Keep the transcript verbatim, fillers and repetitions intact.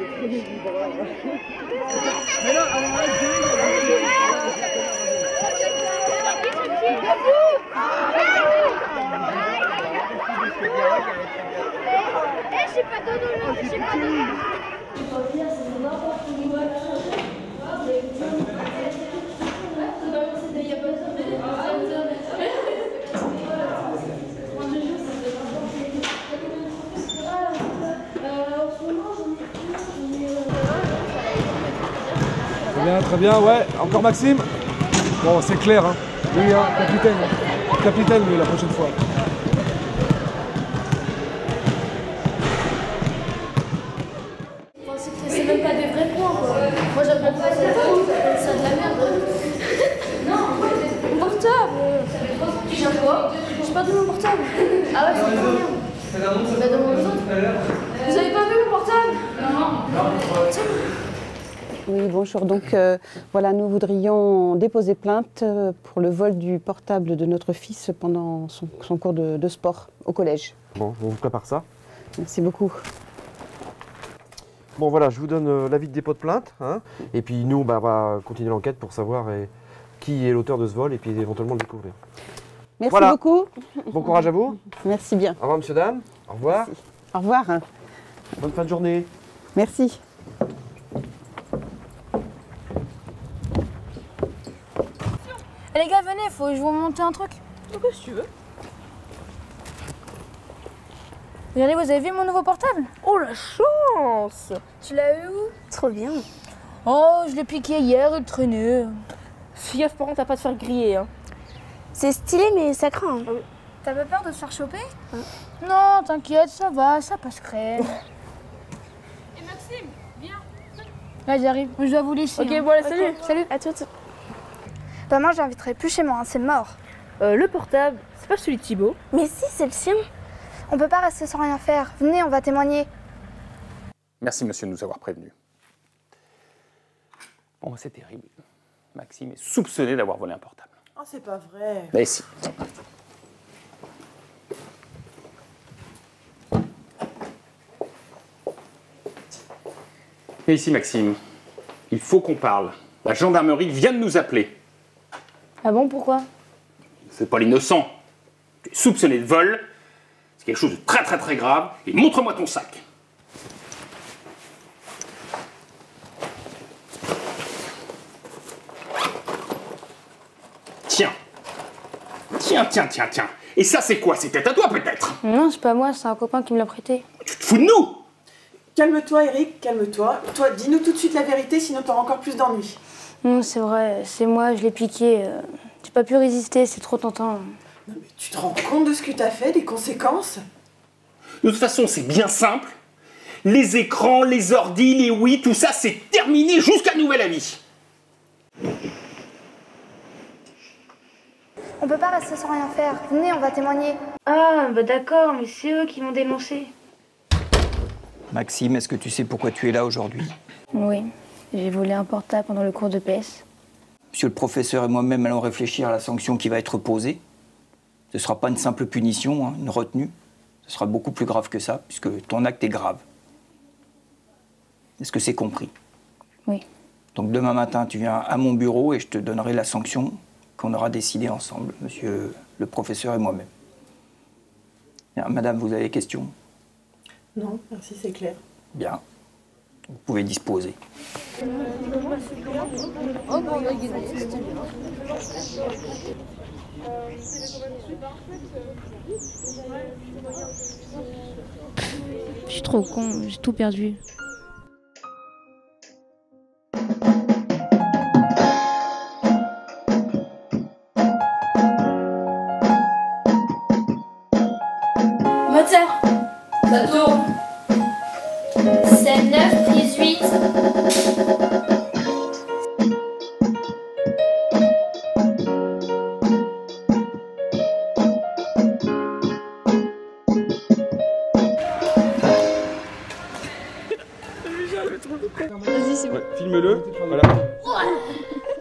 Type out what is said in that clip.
Mais non, alors là, Eh, j'ai pas de dodo, j'ai pas de dodo. Très bien, très bien, ouais. Encore Maxime? Bon, c'est clair, hein. Oui, hein, capitaine. Capitaine, lui, la prochaine fois. C'est même pas des vrais points, quoi. Moi, j'appelle pas ça de la merde. Non, mon portable. Tu viens quoi? J'ai perdu mon portable. Ah ouais, c'est pas merde. Bah, demande aux autres. Vous avez pas vu mon portable? Non. Oui, bonjour. Donc euh, voilà, nous voudrions déposer plainte pour le vol du portable de notre fils pendant son, son cours de, de sport au collège. Bon, on vous prépare ça. Merci beaucoup. Bon voilà, je vous donne euh, l'avis de dépôt de plainte. Hein, et puis nous, bah, on va continuer l'enquête pour savoir eh, qui est l'auteur de ce vol et puis éventuellement le découvrir. Merci voilà. beaucoup. Bon courage à vous. Merci bien. Au revoir, monsieur, dame. Au revoir. Merci. Au revoir. Bonne fin de journée. Merci. Eh, les gars, venez, faut que je vous montre un truc. Qu'est-ce que tu veux? Regardez, vous avez vu mon nouveau portable? Oh la chance! Tu l'as eu où? Trop bien. Oh, je l'ai piqué hier, il traînait. Fais gaffe, par contre, à pas te faire griller. Hein. C'est stylé, mais ça craint. Ah oui. T'as pas peur de te faire choper? Hein? Non, t'inquiète, ça va, ça passe crème. Et Maxime, viens. Là, j'arrive. Je dois vous laisser. Ok, hein. bon, allez, salut. Okay. Salut. À toutes. Bah moi, j'inviterai plus chez moi, hein, c'est mort. Euh, le portable, c'est pas celui de Thibaut? Mais si, c'est le sien. On peut pas rester sans rien faire. Venez, on va témoigner. Merci, monsieur, de nous avoir prévenus. Bon, c'est terrible. Maxime est soupçonné d'avoir volé un portable. Oh, c'est pas vrai. Mais si. Et ici, Maxime, il faut qu'on parle. La gendarmerie vient de nous appeler. Ah bon, pourquoi? C'est pas l'innocent. Tu es soupçonné de vol. C'est quelque chose de très très très grave. Et montre-moi ton sac. Tiens. Tiens, tiens, tiens, tiens. Et ça, c'est quoi? C'était à toi, peut-être? Non, c'est pas moi, c'est un copain qui me l'a prêté. Tu te fous de nous? Calme-toi, Eric, calme-toi. Toi, dis-nous tout de suite la vérité, sinon t'auras encore plus d'ennuis. Non, c'est vrai, c'est moi, je l'ai piqué. Euh, J'ai pas pu résister, c'est trop tentant. Non, mais tu te rends compte de ce que t'as fait, des conséquences? De toute façon, c'est bien simple. Les écrans, les ordis, les Wii, tout ça, c'est terminé jusqu'à nouvel avis. On peut pas rester sans rien faire. Venez, on va témoigner. Ah, bah d'accord, mais c'est eux qui m'ont dénoncé. Maxime, est-ce que tu sais pourquoi tu es là aujourd'hui? Oui, j'ai volé un portable pendant le cours de P S. Monsieur le professeur et moi-même allons réfléchir à la sanction qui va être posée. Ce ne sera pas une simple punition, hein, une retenue. Ce sera beaucoup plus grave que ça, puisque ton acte est grave. Est-ce que c'est compris? Oui. Donc demain matin, tu viens à mon bureau et je te donnerai la sanction qu'on aura décidée ensemble, monsieur le professeur et moi-même. Bien, madame, vous avez des questions? Non, merci, c'est clair. Bien. Vous pouvez disposer. Je suis trop con, j'ai tout perdu. Moteur. Ça tourne. Scène neuf, prise huit. Vas-y, c'est bon. Ouais, filme-le. Voilà.